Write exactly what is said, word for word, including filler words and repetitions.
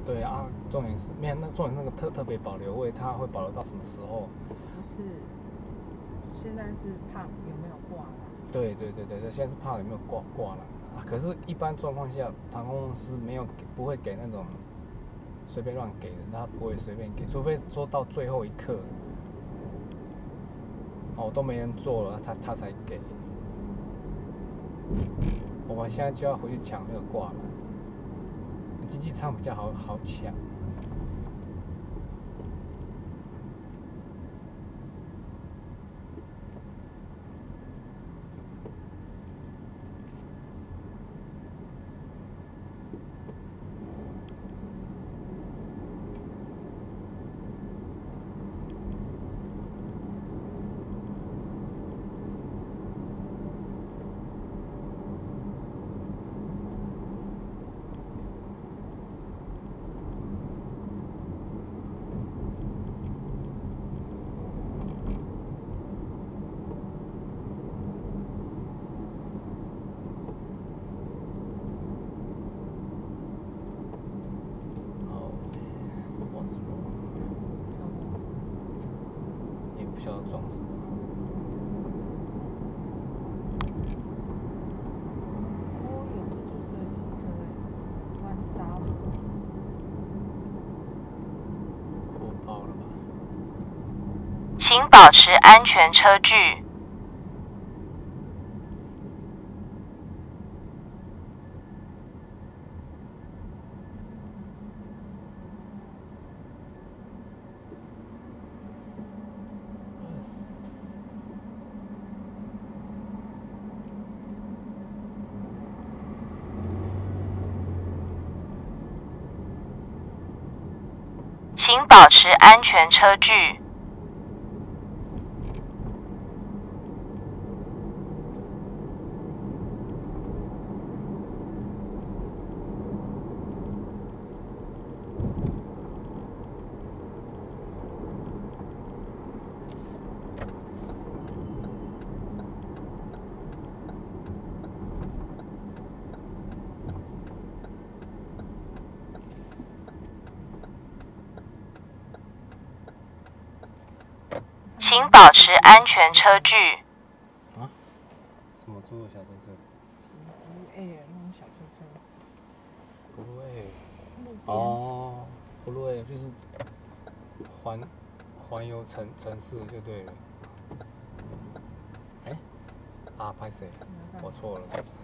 对啊，重点是没有那重点那个特特别保留位，它会保留到什么时候？ 不是，现在是怕有没有挂了。 对对对对对，现在是怕有没有挂挂了啊。可是，一般状况下，航空公司没有给，不会给那种随便乱给的，他不会随便给，除非说到最后一刻，哦都没人做了，他他才给。我们现在就要回去抢那个挂了，经济舱比较好好抢。不晓得撞什么。 哦，有这就是洗车哎，弯刀。 过爆了吧？ 请保持安全车距。请保持安全车距。请保持安全车距。 啊？什么猪的小车车？ 什么 Blue Air 那种小车车。 Blue Air。哦 ，Blue Air 就是环环游城城市就对了。哎、欸，啊，拍谁？我错了。